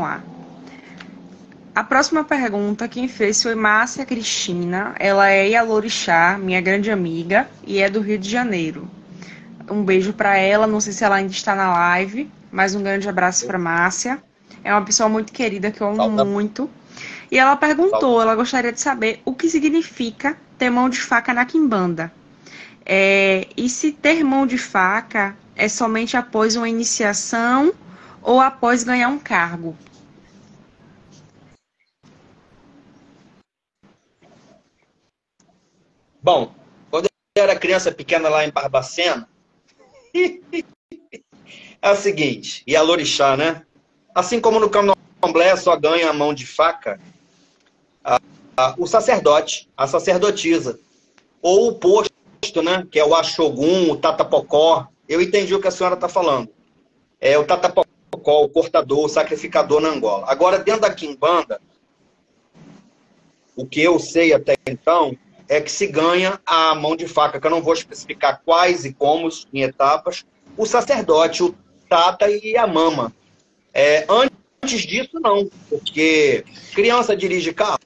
lá. A próxima pergunta, quem fez foi Márcia Cristina. Ela é Ialorixá, minha grande amiga, e é do Rio de Janeiro. Um beijo para ela, não sei se ela ainda está na live, mas um grande abraço para Márcia. É uma pessoa muito querida, que eu amo muito. E ela perguntou, ela gostaria de saber o que significa ter mão de faca na quimbanda. E se ter mão de faca é somente após uma iniciação ou após ganhar um cargo? Bom, quando eu era criança pequena lá em Barbacena, é o seguinte, e a Lorixá, né? Assim como no candomblé só ganha a mão de faca, o sacerdote, a sacerdotisa, ou o posto, né? Que é o Axogum, o Tatapocó. Eu entendi o que a senhora está falando. É o Tatapocó, o cortador, o sacrificador na Angola. Agora, dentro da quimbanda, o que eu sei até então é que se ganha a mão de faca, que eu não vou especificar quais e como em etapas, o sacerdote, o tata e a mama. Antes disso, não, porque criança dirige carro.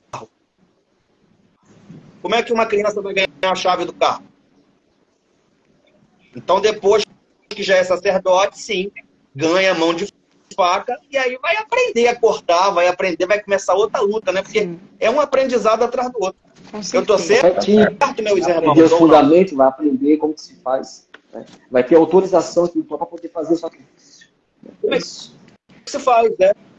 Como é que uma criança vai ganhar a chave do carro? Então, depois que já é sacerdote, sim, ganha a mão de faca e aí vai aprender a cortar, vai aprender, vai começar outra luta, né? Porque sim, é um aprendizado atrás do outro. Eu tô certo, meus irmãos? Vai aprender os fundamentos, vai aprender como que se faz. Né? Vai ter autorização para poder fazer o sacrifício. Como é que se faz, né?